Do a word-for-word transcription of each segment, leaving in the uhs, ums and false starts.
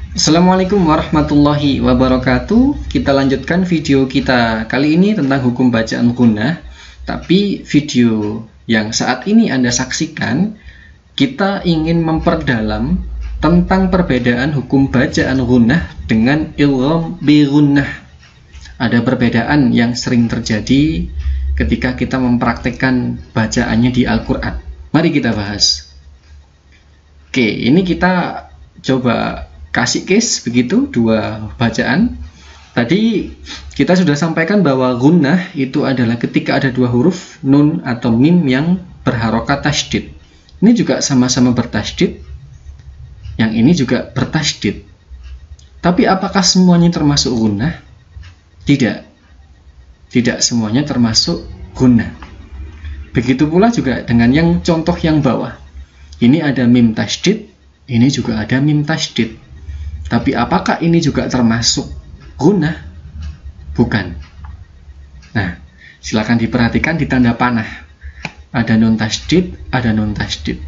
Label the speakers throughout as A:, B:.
A: Assalamualaikum warahmatullahi wabarakatuh. Kita lanjutkan video kita kali ini tentang hukum bacaan gunnah. Tapi video yang saat ini Anda saksikan, kita ingin memperdalam tentang perbedaan hukum bacaan gunnah dengan idgham bi gunnah. Ada perbedaan yang sering terjadi ketika kita mempraktekkan bacaannya di Al-Quran. Mari kita bahas. Oke, ini kita coba kasih case begitu, dua bacaan. Tadi kita sudah sampaikan bahwa gunnah itu adalah ketika ada dua huruf nun atau mim yang berharokat tasydid. Ini juga sama-sama bertasydid, yang ini juga bertasydid. Tapi apakah semuanya termasuk gunnah? Tidak. Tidak semuanya termasuk gunnah. Begitu pula juga dengan yang contoh yang bawah. Ini ada mim tasydid, ini juga ada mim tasydid. Tapi apakah ini juga termasuk gunnah? Bukan. Nah, silakan diperhatikan di tanda panah. Ada nun tasydid, ada nun tasydid.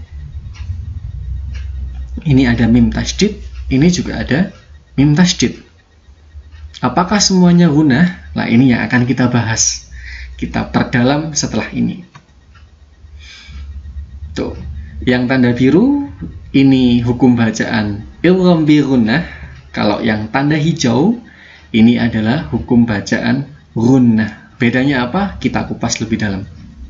A: Ini ada mim tasydid, ini juga ada mim tasydid. Apakah semuanya gunnah? Nah, ini yang akan kita bahas. Kita perdalam setelah ini. Tuh, yang tanda biru ini hukum bacaan idgham bi gunnah. Kalau yang tanda hijau ini adalah hukum bacaan gunnah. Bedanya apa? Kita kupas lebih dalam.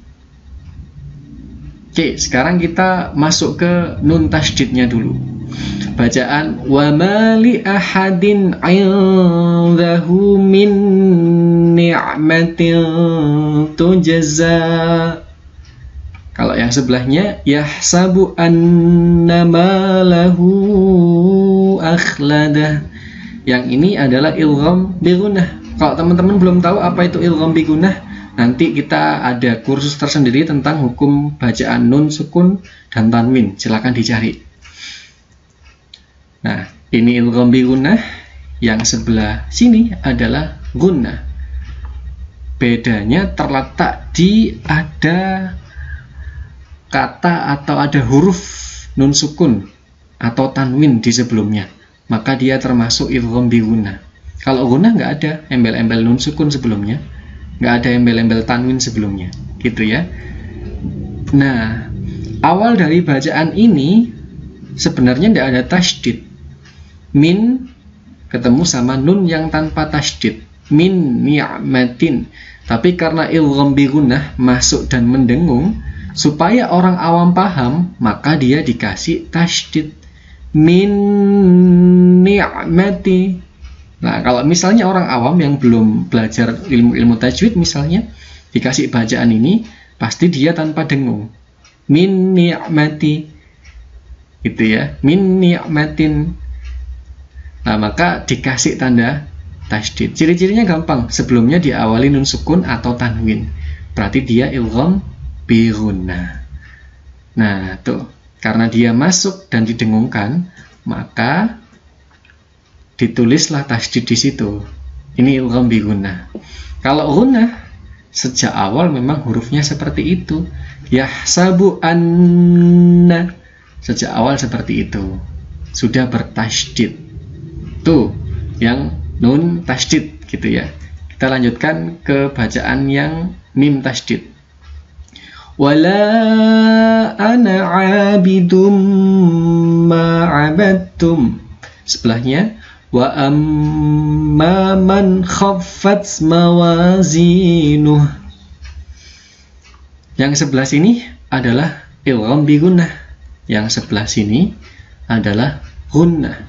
A: Oke, sekarang kita masuk ke nun tasydidnya dulu. Bacaan wa ma li ahadin 'indahu min ni'matin tujza. Kalau yang sebelahnya yahsabu annama lahu akhladah. Yang ini adalah idgham bi gunnah. Kalau teman-teman belum tahu apa itu idgham bi gunnah, nanti kita ada kursus tersendiri tentang hukum bacaan nun sukun dan tanwin. Silakan dicari. Nah, ini idgham bi gunnah. Yang sebelah sini adalah gunnah. Bedanya terletak di ada kata atau ada huruf nun sukun atau tanwin di sebelumnya, maka dia termasuk idgham bi gunnah. Kalau gunnah nggak ada embel-embel nun sukun sebelumnya, nggak ada embel-embel tanwin sebelumnya, gitu ya. Nah, awal dari bacaan ini sebenarnya tidak ada tasydid. Min ketemu sama nun yang tanpa tasydid, min ni'matin. Tapi karena idgham bi gunnah masuk dan mendengung, supaya orang awam paham, maka dia dikasih tasydid, min ni'mati. Nah, kalau misalnya orang awam yang belum belajar ilmu-ilmu tajwid misalnya, dikasih bacaan ini, pasti dia tanpa dengung, min ni'mati, gitu ya, min ni'matin. Nah, maka dikasih tanda tasydid. Ciri-cirinya gampang, sebelumnya diawali nun sukun atau tanwin, berarti dia idgham bi gunnah. Nah, tuh, karena dia masuk dan didengungkan, maka ditulislah tasydid di situ. Ini idgham bi gunnah. Kalau gunnah sejak awal memang hurufnya seperti itu. Yahsabu anna, sejak awal seperti itu. Sudah bertasydid. Tuh, yang nun tasydid gitu ya. Kita lanjutkan ke bacaan yang mim tasydid. Wala ana 'abidum ma 'abadtum. Sebelahnya wa amma man khaffat mawazinuh. Yang sebelah sini adalah idgham bi gunnah. Yang sebelah sini adalah gunnah.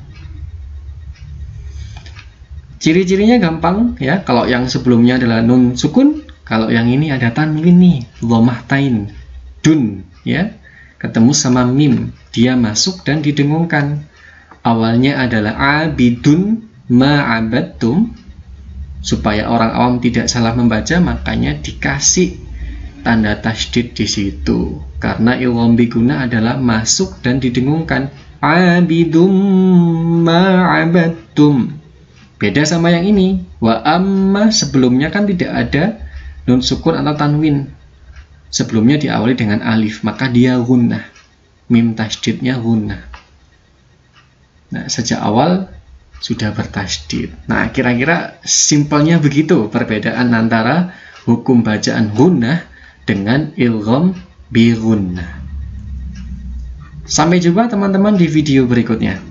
A: Ciri-cirinya gampang ya. Kalau yang sebelumnya adalah nun sukun, kalau yang ini ada tanwin nih, dhammah tain, dun, ya, ketemu sama mim, dia masuk dan didengungkan. Awalnya adalah abidun ma'abadtum, supaya orang awam tidak salah membaca, makanya dikasih tanda tasydid di situ. Karena idgham bi gunnah adalah masuk dan didengungkan, abidum ma'abadtum. Beda sama yang ini, wa amma sebelumnya kan tidak ada nun sukun atau tanwin, sebelumnya diawali dengan alif, maka dia gunnah, mim tasydidnya gunnah. Nah, sejak awal sudah bertasydid. Nah, kira-kira simpelnya begitu perbedaan antara hukum bacaan gunnah dengan idgham bi gunnah. Sampai jumpa teman-teman di video berikutnya.